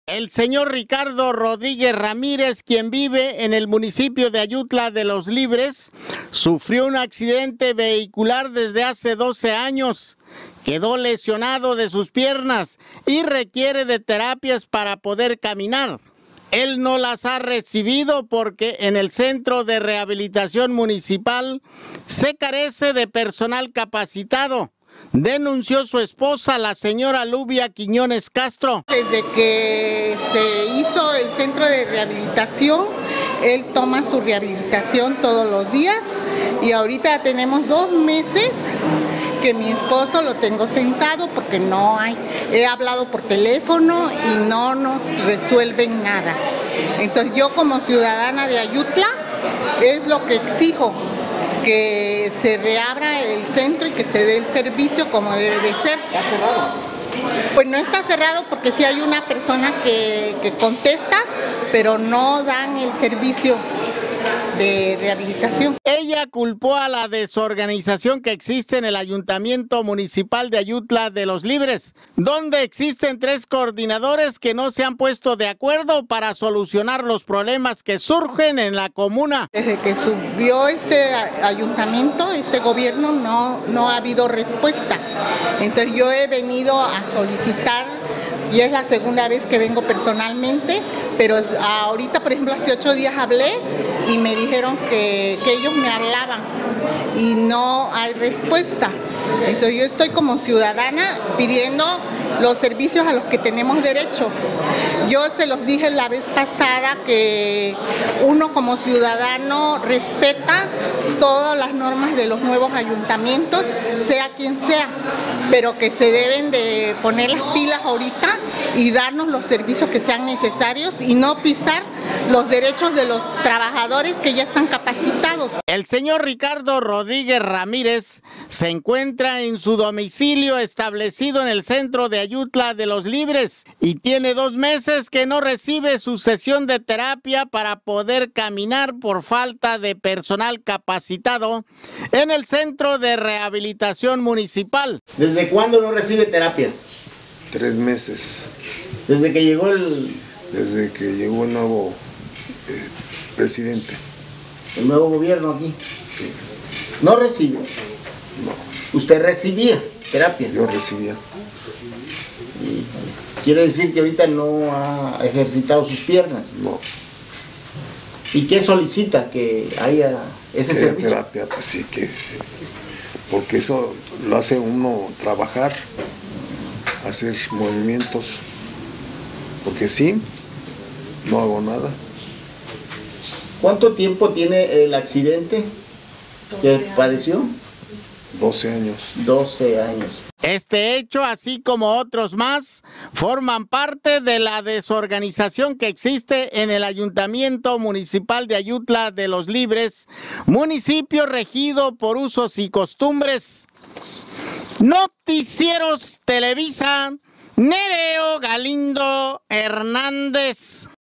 El señor Ricardo Rodríguez Ramírez, quien vive en el municipio de Ayutla de los Libres, sufrió un accidente vehicular desde hace 12 años. Quedó lesionado de sus piernas y requiere de terapias para poder caminar. Él no las ha recibido porque en el Centro de Rehabilitación Municipal se carece de personal capacitado, denunció su esposa, la señora Lubia Quiñones Castro. Desde que se hizo el centro de rehabilitación, él toma su rehabilitación todos los días y ahorita tenemos 2 meses que mi esposo lo tengo sentado porque no hay, he hablado por teléfono y no nos resuelven nada. Entonces yo como ciudadana de Ayutla es lo que exijo, que se reabra el centro y que se dé el servicio como debe de ser. ¿Está cerrado? Pues no está cerrado porque sí hay una persona que contesta, pero no dan el servicio de rehabilitación. Ella culpó a la desorganización que existe en el Ayuntamiento Municipal de Ayutla de los Libres, donde existen 3 coordinadores que no se han puesto de acuerdo para solucionar los problemas que surgen en la comuna. Desde que subió este ayuntamiento, este gobierno, no ha habido respuesta. Entonces yo he venido a solicitar, y es la segunda vez que vengo personalmente, pero ahorita, por ejemplo, hace 8 días hablé y me dijeron que ellos me hablaban y no hay respuesta. Entonces yo estoy como ciudadana pidiendo los servicios a los que tenemos derecho. Yo se los dije la vez pasada que uno como ciudadano respeta todas las normas de los nuevos ayuntamientos, sea quien sea, pero que se deben de poner las pilas ahorita y darnos los servicios que sean necesarios y no pisar los derechos de los trabajadores que ya están capacitados. El señor Ricardo Rodríguez Ramírez se encuentra en su domicilio establecido en el centro de Ayutla de los Libres y tiene 2 meses que no recibe su sesión de terapia para poder caminar por falta de personal capacitado en el Centro de Rehabilitación Municipal. ¿Desde cuándo no recibe terapias? 3 meses. ¿Desde que llegó Desde que llegó el nuevo presidente. el nuevo gobierno aquí? Sí. ¿No recibe? No. ¿Usted recibía terapia? Yo recibía. Quiere decir que ahorita no ha ejercitado sus piernas. No. ¿Y qué solicita? Que haya ese servicio. Terapia, pues sí, porque eso lo hace uno trabajar, hacer movimientos. Porque sí, no hago nada. ¿Cuánto tiempo tiene el accidente que padeció? 12 años. 12 años. Este hecho, así como otros más, forman parte de la desorganización que existe en el Ayuntamiento Municipal de Ayutla de los Libres, municipio regido por usos y costumbres. Noticieros Televisa, Nereo Galindo Hernández.